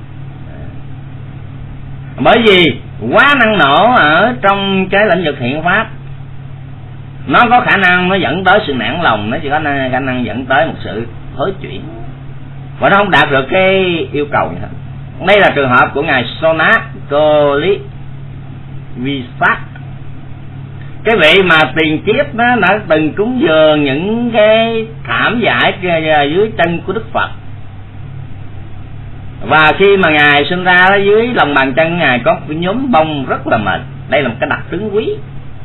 Bởi vì quá năng nổ ở trong cái lĩnh vực thiện pháp, nó có khả năng nó dẫn tới sự nản lòng, nó chỉ có khả năng dẫn tới một sự thối chuyển, và nó không đạt được cái yêu cầu như thế. Đây là trường hợp của ngài Sonakoli Visat. Cái vị mà tiền kiếp đó đã từng cúng dường những cái thảm giải dưới chân của Đức Phật, và khi mà ngài sinh ra đó, dưới lòng bàn chân ngài có một nhóm bông rất là mịn. Đây là một cái đặc trưng quý,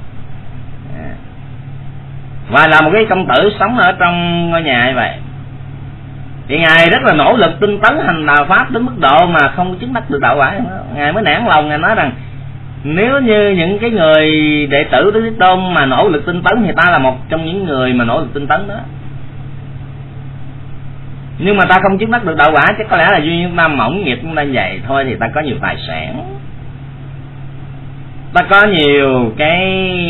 và là một cái công tử sống ở trong ngôi nhà như vậy. Thì ngài rất là nỗ lực tinh tấn hành đạo pháp đến mức độ mà không chứng đắc được đạo quả. Ngài mới nản lòng, ngài nói rằng nếu như những cái người đệ tử của Thế Tôn mà nỗ lực tinh tấn thì ta là một trong những người mà nỗ lực tinh tấn đó. Nhưng mà ta không chứng đắc được đạo quả, chắc có lẽ là duy chúng ta mỏng nghiệp chúng ta vậy thôi. Thì ta có nhiều tài sản, ta có nhiều cái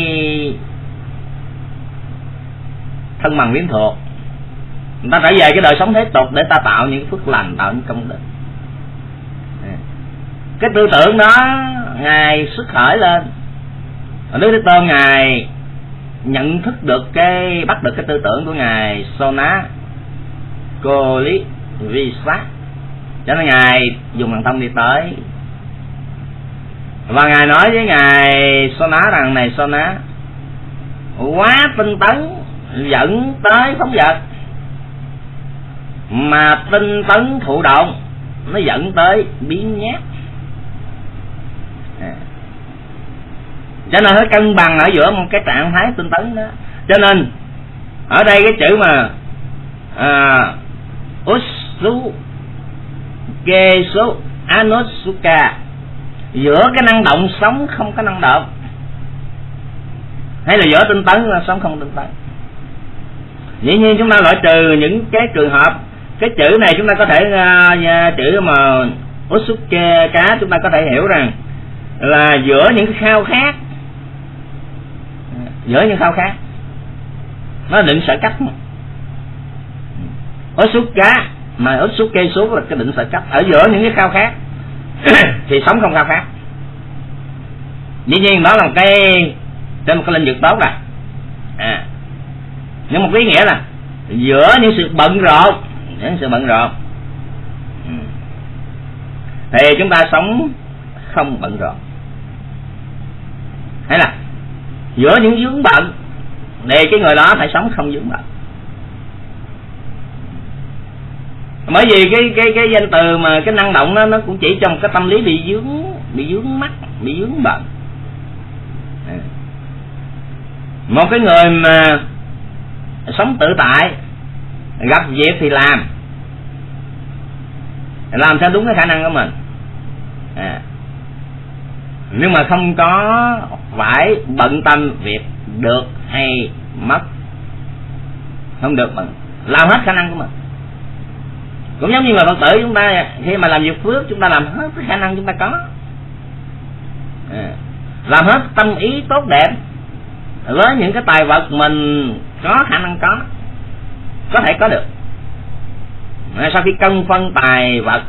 thân bằng quyến thuộc, ta trở về cái đời sống thế tục để ta tạo những phước lành, tạo những công đức. Cái tư tưởng đó ngài xuất khởi lên, Đức Thế Tôn ngài nhận thức được bắt được cái tư tưởng của ngài Sonakoli Visat, cho nên ngài dùng thần thông đi tới, và ngài nói với ngài Sona rằng: này Sona, quá tinh tấn dẫn tới phóng dật, mà tinh tấn thụ động nó dẫn tới biến nhát. Cho nên nó cân bằng ở giữa một cái trạng thái tinh tấn đó. Cho nên ở đây cái chữ mà Utsukesu Anotsuka, giữa cái năng động sống không có năng động, hay là giữa tinh tấn sống không tinh tấn. Dĩ nhiên chúng ta loại trừ những cái trường hợp, cái chữ này chúng ta có thể chữ mà Utsuke cá, chúng ta có thể hiểu rằng là giữa những cái khao khát, giữa những khao khát nó định sở cách. Utsuka mà Utsuke số là cái định sở cách, ở giữa những cái khao khát thì sống không khao khát. Dĩ nhiên đó là một cái trên một cái lĩnh vực tốt rồi. Nhưng một cái ý nghĩa là giữa những sự bận rộn, thì chúng ta sống không bận rộn, hay là giữa những vướng bận thì cái người đó phải sống không vướng bận. Bởi vì cái danh từ mà cái năng động đó, nó cũng chỉ trong cái tâm lý bị vướng mắc, bị vướng bận. Một cái người mà sống tự tại, gặp việc thì làm theo đúng cái khả năng của mình, nhưng mà không có phải bận tâm việc được hay mất, không được bận, làm hết khả năng của mình. Cũng giống như là Phật tử chúng ta khi mà làm việc phước, chúng ta làm hết cái khả năng chúng ta có, làm hết tâm ý tốt đẹp với những cái tài vật mình có khả năng có thể có được. Sau khi cân phân tài vật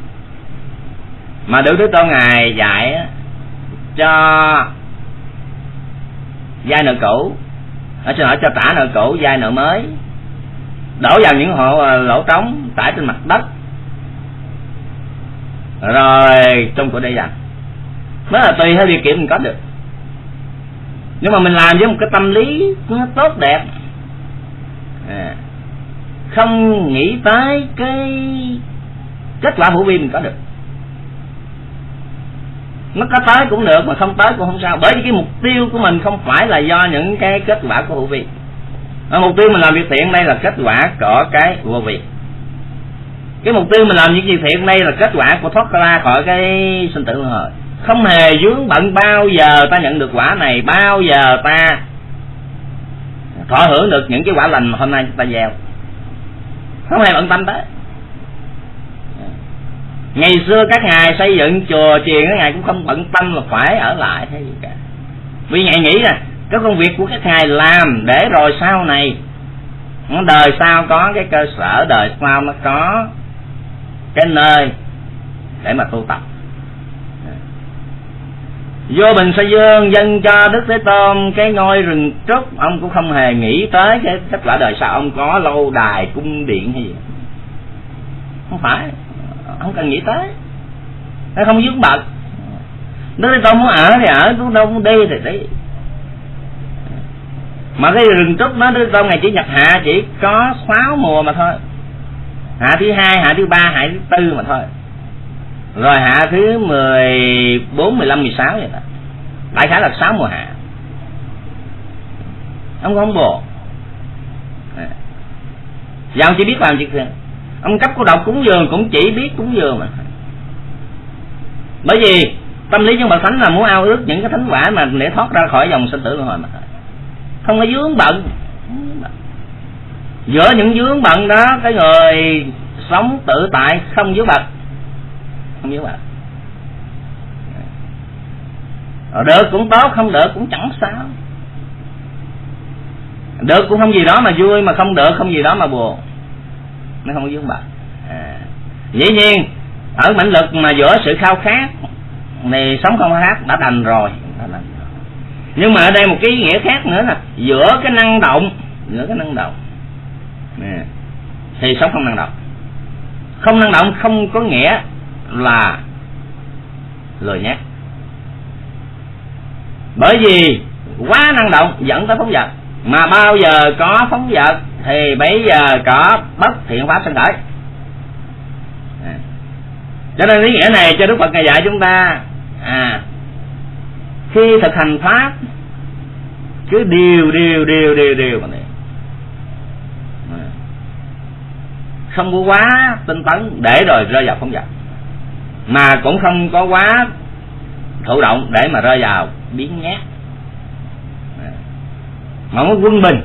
mà Đức Thế Tôn ngài dạy cho giai nợ cũ xin lỗi, cho trả nợ cũ vay nợ mới, đổ vào những lỗ trống trải trên mặt đất, rồi trong của đây dành. Đó là tùy theo điều kiện mình có được. Nhưng mà mình làm với một cái tâm lý nó tốt đẹp, không nghĩ tới cái kết quả hữu vi mình có được. Nó có tới cũng được, mà không tới cũng không sao. Bởi vì cái mục tiêu của mình không phải là do những cái kết quả của hữu vi. Mục tiêu mình làm việc thiện đây là kết quả của cái vô vi. Cái mục tiêu mình làm những việc thiện đây là kết quả của thoát ra khỏi cái sinh tử luân hồi. Không hề vướng bận bao giờ ta nhận được quả này, bao giờ ta thọ hưởng được những cái quả lành mà hôm nay ta gieo. Không hề bận tâm tới. Ngày xưa các ngài xây dựng chùa chiền, các ngài cũng không bận tâm là phải ở lại hay gì cả. Vì ngài nghĩ là cái công việc của các ngài làm để rồi sau này đời sau có cái cơ sở, đời sau nó có cái nơi để mà tu tập. Vô Bình Sa Dương dâng cho Đức Thế Tôn cái ngôi rừng trúc, ông cũng không hề nghĩ tới cái kết quả đời sau ông có lâu đài cung điện hay gì. Không phải, không cần nghĩ tới, nó không vướng bận. Đức Thế Tôn muốn ở thì ở, muốn đâu muốn đi thì đi. Mà cái rừng trúc đó Đức Thế Tôn ngày chỉ nhập hạ chỉ có 6 mùa mà thôi. Hạ thứ 2, hạ thứ 3, hạ thứ 4 mà thôi. Rồi hạ thứ 14, 15, 16 vậy đó. Đại khái là 6 mùa hạ. Ông không buồn. Và ông chỉ biết làm việc thiện. Ông cấp cô độc cúng dường cũng chỉ biết cúng dường mà. Bởi vì tâm lý trong bậc thánh là muốn ao ước những cái thánh quả mà để thoát ra khỏi dòng sinh tử luân hồi mà. Không có vướng bận. Giữa những vướng bận đó, cái người sống tự tại không vướng bận. Không vướng bận. Được cũng tốt, không được cũng chẳng sao. Được cũng không gì đó mà vui, mà không được không gì đó mà buồn. Nó không có vướng bận. Dĩ nhiên ở mãnh lực mà giữa sự khao khát này sống không khát đã đành rồi. Nhưng mà ở đây một cái ý nghĩa khác nữa là giữa cái năng động, thì sống không năng động. Không năng động không có nghĩa là lười nhác. Bởi vì quá năng động dẫn tới phóng dật, mà bao giờ có phóng dật thì bây giờ có bất thiện pháp sanh khởi. Cho nên ý nghĩa này cho Đức Phật Ngài dạy chúng ta khi thực hành pháp cứ điều mà này, không có quá tinh tấn để rồi rơi vào phóng dật, mà cũng không có quá thụ động để mà rơi vào biến nhát, mà nó quân bình.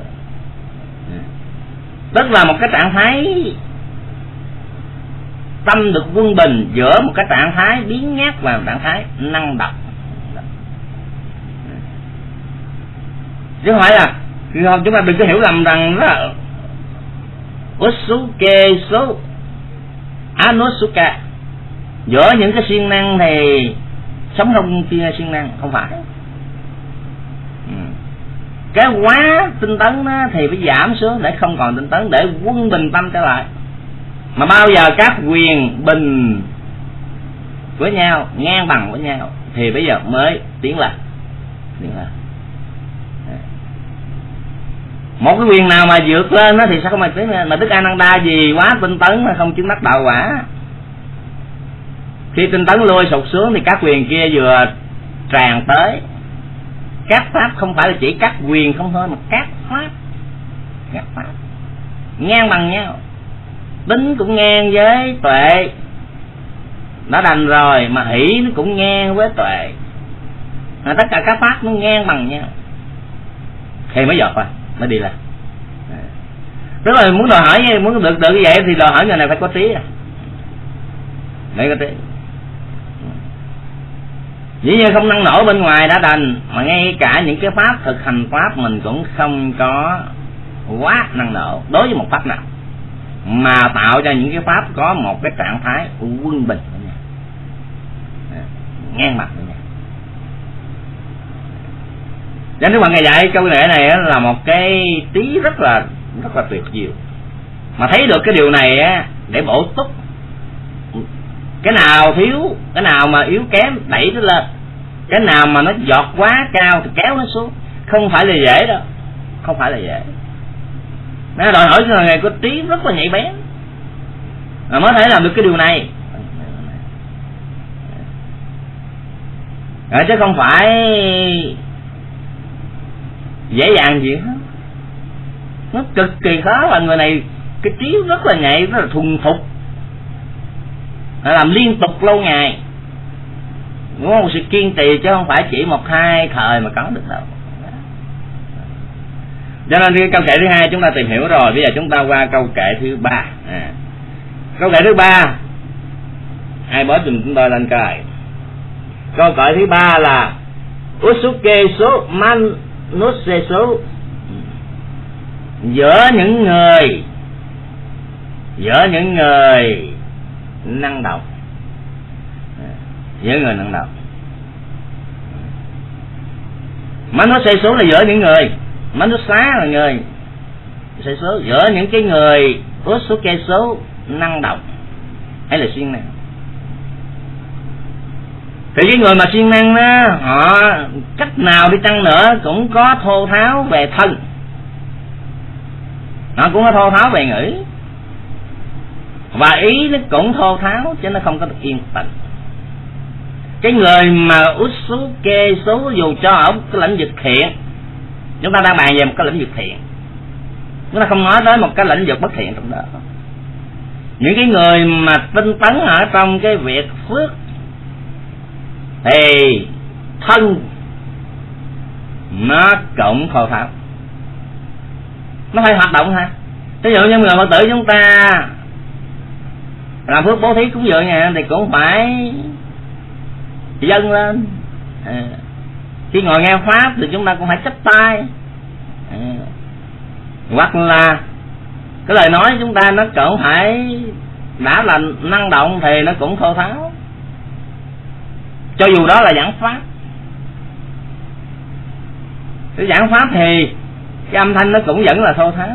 Tức là một cái trạng thái tâm được quân bình giữa một cái trạng thái biến nhát và một trạng thái năng động. Chứ không phải là chúng ta đừng có hiểu lầm rằng đó Usuke số Anusuka, giữa những cái siêng năng thì sống không kia siêng năng, không phải. Cái quá tinh tấn đó thì phải giảm xuống để không còn tinh tấn, để quân bình tâm trở lại. Mà bao giờ các quyền bình với nhau, ngang bằng với nhau thì bây giờ mới tiến lên. Một cái quyền nào mà vượt lên đó thì sao không mà tiến lên. Mà Đức Ananda vì quá tinh tấn mà không chứng đắc đạo quả. Khi tinh tấn lui sụt xuống thì các quyền kia vừa tràn tới. Các pháp không phải là chỉ các quyền không thôi, mà các pháp ngang bằng nhau. Tính cũng ngang với tuệ, đã đành rồi, mà hỷ nó cũng ngang với tuệ. Tất cả các pháp nó ngang bằng nhau thì mới dọt rồi, mới đi lên. Rất là muốn đòi hỏi, muốn được như vậy thì đòi hỏi người này phải có trí. Để có trí. Dĩ nhiên không năng nổ bên ngoài đã đành, mà ngay cả những cái pháp thực hành pháp mình cũng không có quá năng nổ đối với một pháp nào, mà tạo ra những cái pháp có một cái trạng thái quân bình với nhau, ngang mặt với nhau. Cho nên Đức Phật Ngài dạy câu lễ này là một cái trí rất là tuyệt diệu. Mà thấy được cái điều này á, để bổ túc cái nào thiếu, cái nào mà yếu kém đẩy nó lên, cái nào mà nó giọt quá cao thì kéo nó xuống. Không phải là dễ đâu, không phải là dễ. Nó đòi hỏi là Ngài có trí rất là nhạy bén mà mới thể làm được cái điều này. Chứ không phải dễ dàng gì hết. Nó cực kỳ khó, và người này cái trí rất là nhạy, rất là thuần thục, làm liên tục lâu ngày. Nó một sự kiên trì chứ không phải chỉ một hai thời mà có được đâu. Cho nên cái câu kệ thứ hai chúng ta tìm hiểu rồi. Bây giờ chúng ta qua câu kệ thứ ba. Câu kệ thứ ba, ai bớt dùm chúng tôi lên coi. Câu kệ thứ ba là Usuke số man nuse số, giữa những người năng động, giữa người năng động. Manuse số là giữa những người, Manusa là người, số giữa những cái người Usuke số năng động hay là siêng năng. Thì cái người mà siêng năng đó, họ cách nào đi chăng nữa cũng có thô tháo về thân, họ cũng có thô tháo về ngữ, và ý nó cũng thô tháo, chứ nó không có được yên tĩnh. Cái người mà Usuke số dù cho ở cái lĩnh vực thiện, chúng ta đang bàn về một cái lĩnh vực thiện, chúng ta không nói tới một cái lĩnh vực bất thiện trong đó. Những cái người mà tinh tấn ở trong cái việc phước thì thân nó cũng thô tháo, nó phải hoạt động ha. Ví dụ như người Phật tử chúng ta làm phước bố thí cúng dường nha, thì cũng phải dâng lên. Khi ngồi nghe pháp thì chúng ta cũng phải chắp tay. Hoặc là cái lời nói chúng ta nó cũng phải đã là năng động thì nó cũng thô tháo, cho dù đó là giảng pháp. Cái giảng pháp thì cái âm thanh nó cũng vẫn là thô tháo,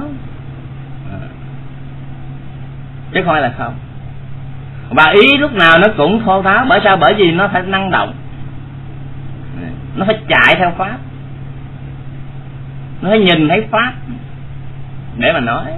chứ không phải là không. Và ý lúc nào nó cũng thô tháo. Bởi sao? Bởi vì nó phải năng động, nó phải chạy theo pháp, nó phải nhìn thấy pháp để mà nói.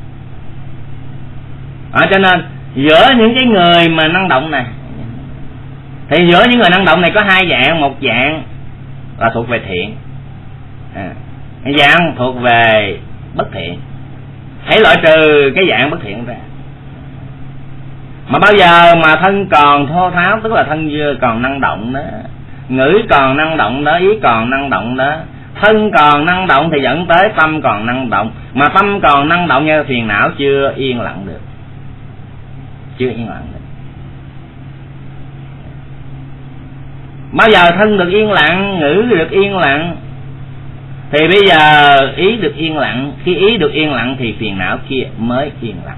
Cho nên giữa những cái người mà năng động này, thì giữa những người năng động này có hai dạng. Một dạng là thuộc về thiện, một dạng thuộc về bất thiện. Hãy loại trừ cái dạng bất thiện ra. Mà bao giờ mà thân còn thô tháo, tức là thân còn năng động đó, ngữ còn năng động đó, ý còn năng động đó, thân còn năng động thì dẫn tới tâm còn năng động. Mà tâm còn năng động như phiền não chưa yên lặng được, chưa yên lặng được. Bao giờ thân được yên lặng, ngữ được yên lặng, thì bây giờ ý được yên lặng. Khi ý được yên lặng thì phiền não kia mới yên lặng.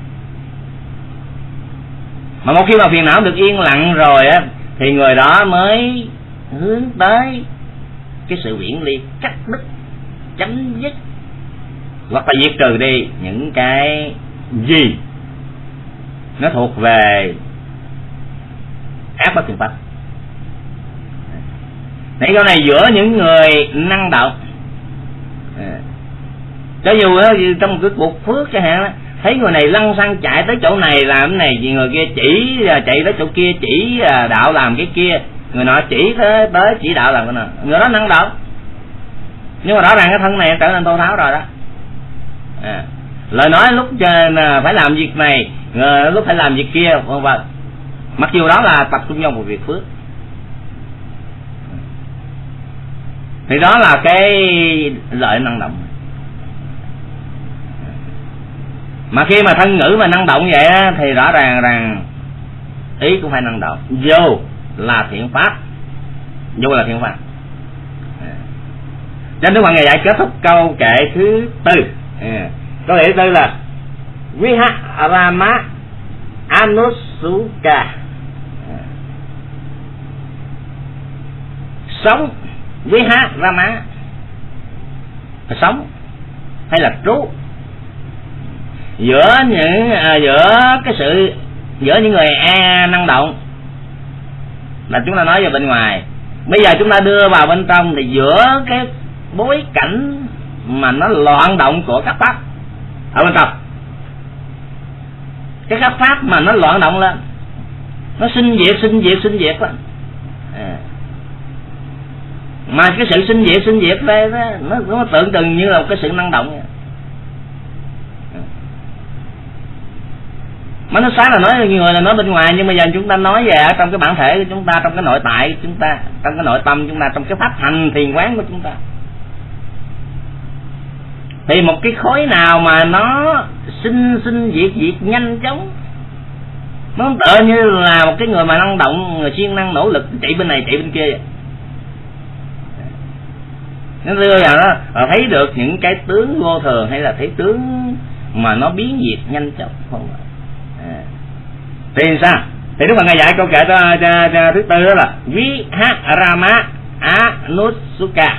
Mà một khi mà phiền não được yên lặng rồi á, thì người đó mới hướng tới cái sự viễn ly, cắt đứt, chấm dứt, hoặc là diệt trừ đi những cái gì nó thuộc về ác bất thiện pháp. Thế câu này giữa những người năng động, cho dù trong một cái cuộc phước chẳng hạn, thấy người này lăn xăng chạy tới chỗ này làm cái này, người kia chỉ chạy tới chỗ kia chỉ đạo làm cái kia, người nọ chỉ tới chỉ đạo làm cái nào, người đó năng động. Nhưng mà rõ ràng cái thân này trở nên thô tháo rồi đó. Lời nói lúc phải làm việc này, lúc phải làm việc kia, vân vân. Mặc dù đó là tập trung vào một việc phước, thì đó là cái lợi năng động. Mà khi mà thân ngữ mà năng động vậy á, thì rõ ràng rằng ý cũng phải năng động, dù là thiện pháp, dù là thiện pháp. Cho nên Đức Phật Ngài dạy kết thúc câu kệ thứ tư. Câu kệ thứ tư là Viharama Anusuka, sống Viharama, là sống hay là trú. Giữa những người năng động là chúng ta nói về bên ngoài. Bây giờ chúng ta đưa vào bên trong thì giữa cái bối cảnh mà nó loạn động của các pháp ở bên trong, cái các pháp mà nó loạn động lên, nó sinh diệt lên. Mà cái sự sinh diệt đây nó tượng trưng như là một cái sự năng động. Mà nó sáng là nói người là nói bên ngoài, nhưng bây giờ chúng ta nói về ở trong cái bản thể của chúng ta, trong cái nội tại của chúng ta, trong cái nội tâm chúng ta, trong cái pháp hành thiền quán của chúng ta. Thì một cái khối nào mà nó sinh diệt nhanh chóng, nó tựa như là một cái người mà năng động, người siêng năng nỗ lực chạy bên này chạy bên kia. Nó đưa vào đó thấy được những cái tướng vô thường, hay là thấy tướng mà nó biến diệt nhanh chóng không? Thì sao? Thì Đức Phật Ngài dạy câu kệ thứ tư đó là Viharama Anusuka,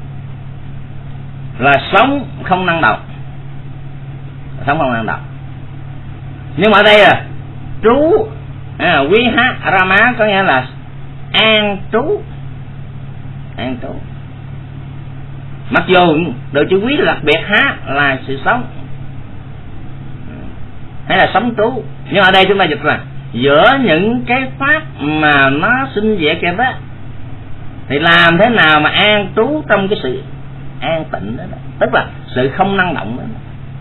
là sống không năng động, sống không năng động. Nhưng mà ở đây là trú, Viharama có nghĩa là an trú, an trú. Mặc dù được chữ quý là đặc biệt, là sự sống hay là sống trú, nhưng ở đây chúng ta dịch là giữa những cái pháp mà nó sinh diệt kìa đó, thì làm thế nào mà an trú trong cái sự an tịnh đó, tức là sự không năng động đó.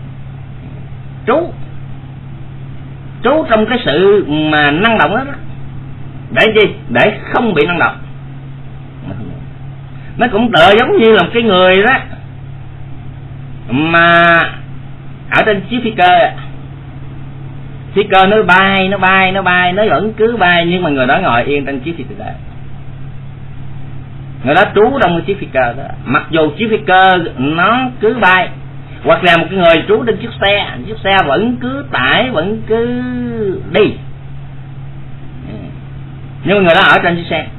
Trú trong cái sự mà năng động đó, để chi? Để không bị năng động. Nó cũng tựa giống như là một cái người đó mà ở trên chiếc phi cơ nó bay, nó vẫn cứ bay, nhưng mà người đó ngồi yên trên chiếc phi cơ, người đó trú trong cái chiếc phi cơ đó, mặc dù chiếc phi cơ nó cứ bay. Hoặc là một cái người trú trên chiếc xe vẫn cứ tải, vẫn cứ đi, nhưng mà người đó ở trên chiếc xe.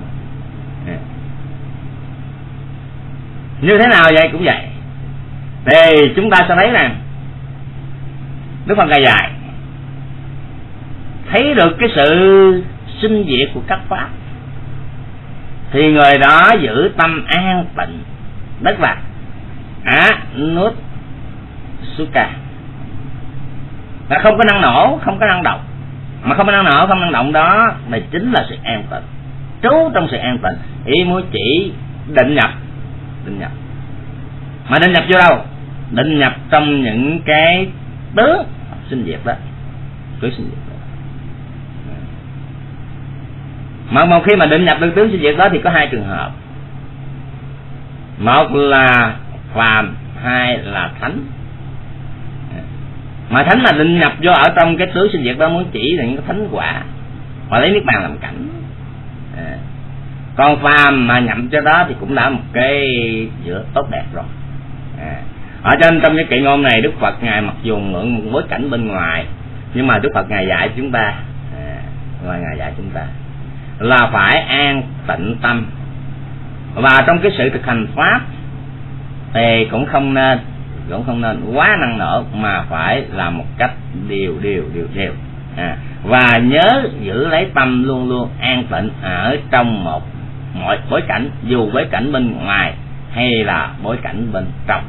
Như thế nào vậy? Cũng vậy. Thì chúng ta sẽ thấy rằng Đức Phật Ngài dạy thấy được cái sự sinh diệt của các pháp, thì người đó giữ tâm an tịnh, tức là Anusuka, là không có năng nổ, không có năng động. Mà không có năng nổ, không năng động đó là chính là sự an tịnh, trú trong sự an tịnh. Ý muốn chỉ định nhập. Mà định nhập vô đâu? Định nhập trong những cái tướng sinh diệt đó, tướng sinh diệt đó. Mà một khi mà định nhập được tướng sinh diệt đó thì có hai trường hợp. Một là phàm, hai là thánh. Mà thánh mà định nhập vô ở trong cái tướng sinh diệt đó muốn chỉ là những cái thánh quả, họ lấy niết bàn làm cảnh. Còn phàm mà nhậm cho đó thì cũng đã một cái giữa tốt đẹp rồi. Ở trên trong cái kệ ngôn này, Đức Phật Ngài mặc dù mượn một bối cảnh bên ngoài, nhưng mà Đức Phật Ngài dạy chúng ta, Ngài dạy chúng ta là phải an tịnh tâm. Và trong cái sự thực hành pháp thì cũng không nên quá năng nổ, mà phải làm một cách đều. Và nhớ giữ lấy tâm luôn luôn an tịnh ở trong mọi bối cảnh, dù bối cảnh bên ngoài hay là bối cảnh bên trong,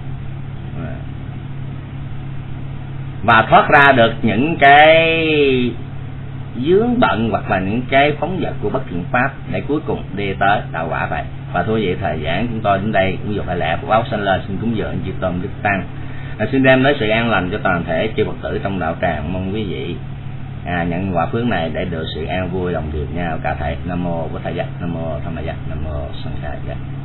và thoát ra được những cái vướng bận hoặc là những cái phóng dật của bất thiện pháp, để cuối cùng đi tới đạo quả vậy. Và thôi vậy thời giảng chúng tôi đến đây cũng dục phải lẽ của báo sanh lên, xin cúng dường chư tôn đức tăng, xin đem tới sự an lành cho toàn thể chư Phật tử trong đạo tràng. Mong quý vị nhận quả phước này để được sự an vui đồng điệu nhau cả thảy. Nam mô Bổn Thầy Giác, Nam mô Tham Giác, Nam mô Sanh Khai Giác.